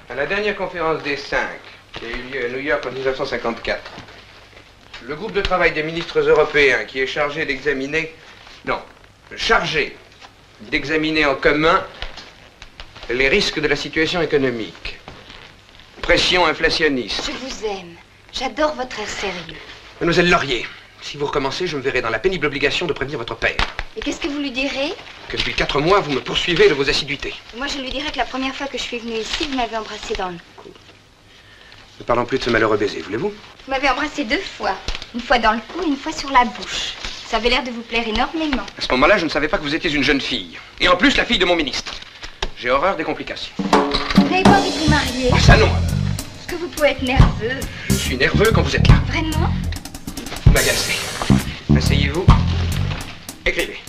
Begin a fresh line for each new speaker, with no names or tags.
À la dernière conférence des 5, qui a eu lieu à New York en 1954, le groupe de travail des ministres européens qui est chargé d'examiner en commun les risques de la situation économique. Pression inflationniste.
Je vous aime. J'adore votre air sérieux.
Mademoiselle Laurier, si vous recommencez, je me verrai dans la pénible obligation de prévenir votre père.
Et qu'est-ce que vous lui direz?
Que depuis 4 mois, vous me poursuivez de vos assiduités.
Moi, je lui dirai que la première fois que je suis venue ici, vous m'avez embrassé dans le cou.
Ne parlons plus de ce malheureux baiser, voulez-vous?
Vous m'avez embrassé 2 fois. Une fois dans le cou et une fois sur la bouche. Ça avait l'air de vous plaire énormément.
À ce moment-là, je ne savais pas que vous étiez une jeune fille. Et en plus, la fille de mon ministre. J'ai horreur des complications.
Vous n'avez pas envie de vous marier?
Ah, ça non.
Est-ce que vous pouvez être nerveux?
Je suis nerveux quand vous êtes là.
Vraiment?
Vous m'agacez. Asseyez-vous. Écrivez.